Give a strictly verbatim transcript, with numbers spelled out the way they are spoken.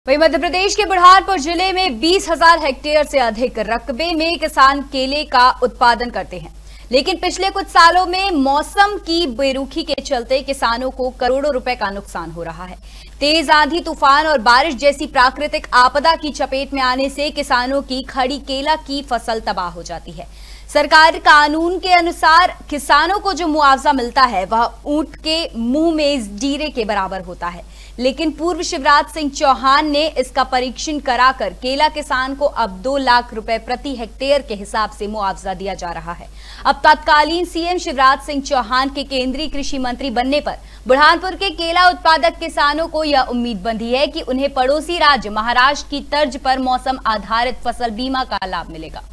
वहीं मध्य प्रदेश के बुरहानपुर जिले में बीस हजार हेक्टेयर से अधिक रकबे में किसान केले का उत्पादन करते हैं, लेकिन पिछले कुछ सालों में मौसम की बेरुखी के चलते किसानों को करोड़ों रुपए का नुकसान हो रहा है। तेज आंधी, तूफान और बारिश जैसी प्राकृतिक आपदा की चपेट में आने से किसानों की खड़ी केला की फसल तबाह हो जाती है। सरकार कानून के अनुसार किसानों को जो मुआवजा मिलता है वह ऊंट के मुंह में जीरे के बराबर होता है, लेकिन पूर्व शिवराज सिंह चौहान ने इसका परीक्षण कराकर केला किसान को अब दो लाख रुपए प्रति हेक्टेयर के हिसाब से मुआवजा दिया जा रहा है। अब तत्कालीन सीएम शिवराज सिंह चौहान के केंद्रीय कृषि मंत्री बनने पर बुरहानपुर के केला उत्पादक किसानों को यह उम्मीद बंधी है कि उन्हें पड़ोसी राज्य महाराष्ट्र की तर्ज पर मौसम आधारित फसल बीमा का लाभ मिलेगा।